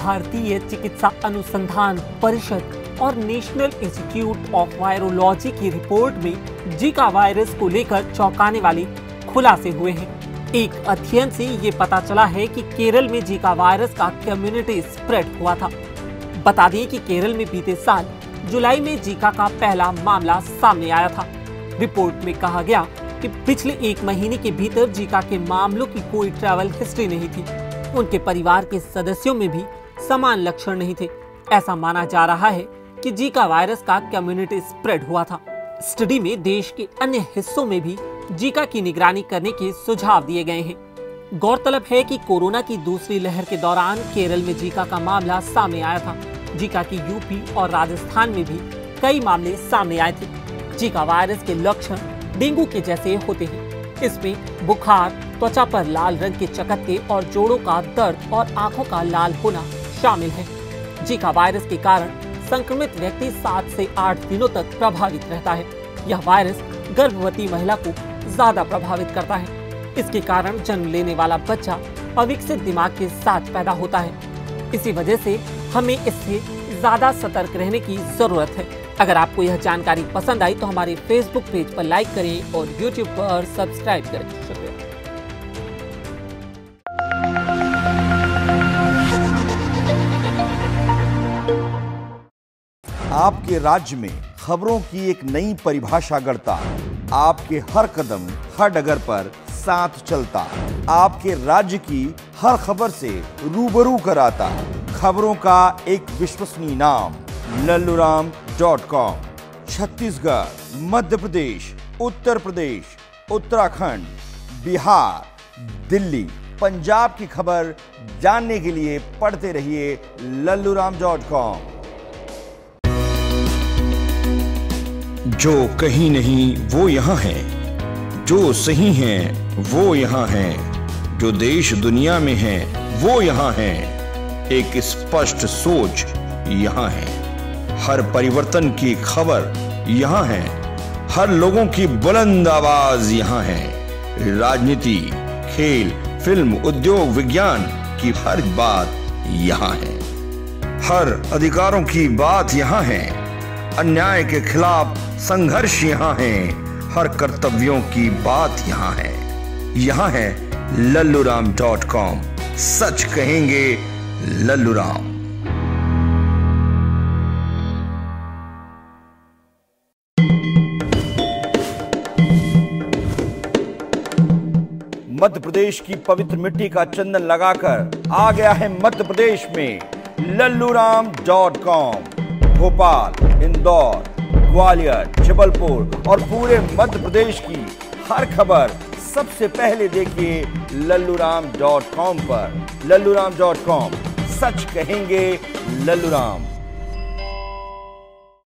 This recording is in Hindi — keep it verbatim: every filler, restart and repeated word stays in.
भारतीय चिकित्सा अनुसंधान परिषद और नेशनल इंस्टीट्यूट ऑफ वायरोलॉजी की रिपोर्ट में जीका वायरस को लेकर चौंकाने वाले खुलासे हुए हैं। एक अध्ययन से ये पता चला है कि केरल में जीका वायरस का कम्युनिटी स्प्रेड हुआ था। बता दें कि केरल में बीते साल जुलाई में जीका का पहला मामला सामने आया था। रिपोर्ट में कहा गया कि पिछले एक महीने के भीतर जीका के मामलों की कोई ट्रैवल हिस्ट्री नहीं थी। उनके परिवार के सदस्यों में भी समान लक्षण नहीं थे। ऐसा माना जा रहा है कि जीका वायरस का कम्युनिटी स्प्रेड हुआ था। स्टडी में देश के अन्य हिस्सों में भी जीका की निगरानी करने के सुझाव दिए गए हैं। गौरतलब है कि कोरोना की दूसरी लहर के दौरान केरल में जीका का मामला सामने आया था। जीका की यूपी और राजस्थान में भी कई मामले सामने आए थे। जीका वायरस के लक्षण डेंगू के जैसे होते हैं। इसमें बुखार, त्वचा पर लाल रंग के चकत्ते और जोड़ों का दर्द और आंखों का लाल होना शामिल है। जीका वायरस के कारण संक्रमित व्यक्ति सात से आठ दिनों तक प्रभावित रहता है। यह वायरस गर्भवती महिला को ज्यादा प्रभावित करता है। इसके कारण जन्म लेने वाला बच्चा अविकसित दिमाग के साथ पैदा होता है। इसी वजह से हमें इससे ज्यादा सतर्क रहने की जरूरत है। अगर आपको यह जानकारी पसंद आई तो हमारे फेसबुक पेज पर लाइक करें और यूट्यूब पर सब्सक्राइब करें। शुक्रिया। आपके राज्य में खबरों की एक नई परिभाषा गढ़ता, आपके हर कदम हर डगर पर साथ चलता, आपके राज्य की हर खबर से रूबरू कराता। खबरों का एक विश्वसनीय नाम लल्लूराम डॉट कॉम। छत्तीसगढ़, मध्य प्रदेश, उत्तर प्रदेश, उत्तराखंड, बिहार, दिल्ली, पंजाब की खबर जानने के लिए पढ़ते रहिए लल्लूराम डॉट कॉम। जो कहीं नहीं वो यहाँ है, जो सही है वो यहाँ है, जो देश दुनिया में है वो यहाँ है। एक स्पष्ट सोच यहाँ है, हर परिवर्तन की खबर यहाँ है, हर लोगों की बुलंद आवाज यहाँ है। राजनीति, खेल, फिल्म, उद्योग, विज्ञान की हर बात यहाँ है, हर अधिकारों की बात यहाँ है, अन्याय के खिलाफ संघर्ष यहाँ है, हर कर्तव्यों की बात यहाँ है। यहाँ है लल्लूराम डॉट कॉम। सच कहेंगे लल्लूराम। मध्य प्रदेश की पवित्र मिट्टी का चंदन लगाकर आ गया है मध्य प्रदेश में लल्लूराम डॉट कॉम। भोपाल, इंदौर, ग्वालियर, जबलपुर और पूरे मध्य प्रदेश की हर खबर सबसे पहले देखिए लल्लूराम डॉट कॉम पर। लल्लूराम डॉट कॉम, सच कहेंगे लल्लूराम।